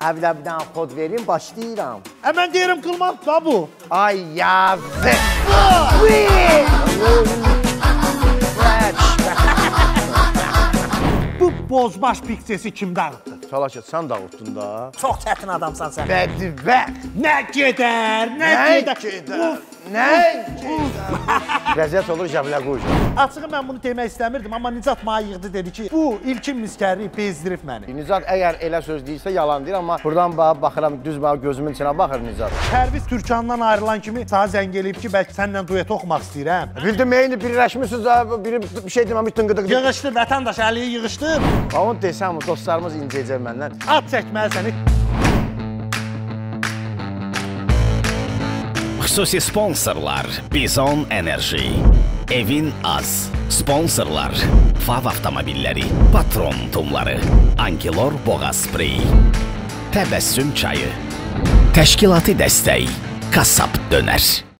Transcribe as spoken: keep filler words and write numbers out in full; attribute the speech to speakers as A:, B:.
A: Əvvəl bir dənə kod verin, başlayıram.
B: E mən deyirəm qılmaq da bu.
A: Ay yazıq.
B: Bu bozbaş piksesi kim dağıtdı?
A: Fəlakət, sən dağıtdın da.
B: Çox çətin adamsan sən.
A: Bədbəxt.
B: Nə gedər, nə gedər.
A: gedər, nə gedər. Vəziyyət olur Cəbilə Qoyca.
B: Açığı mən bunu demək istəmirdim, amma Nicat mənə yığdı, dedi ki, bu ilkin miskəri bezdirib məni.
A: Nicat əgər elə söz deyirsə yalan deyir, amma buradan baxıram, düz bax gözümün içinə baxır Nicat.
B: Pərviz Türkandan ayrılan kimi sana zəng eləyib ki, bəlkə səndən duet oxumaq istəyirəm.
A: Bildim, eyni birləşmişsiniz, biri bir şey deməmiş tıngıdıqdır.
B: Yığışdır, vətəndaş, əliyi yığışdır.
A: Onu desəm, dostlarımız incəyəcək məndən.
B: At çəkməlisən.
C: Xüsusi sponsorlar Bizon Enerji, Evin Az, sponsorlar Fav avtomobilləri, Patron tumları, Ankilor Boğaz Spreyi, Təbəssüm çayı, təşkilati dəstək, Kasap dönər.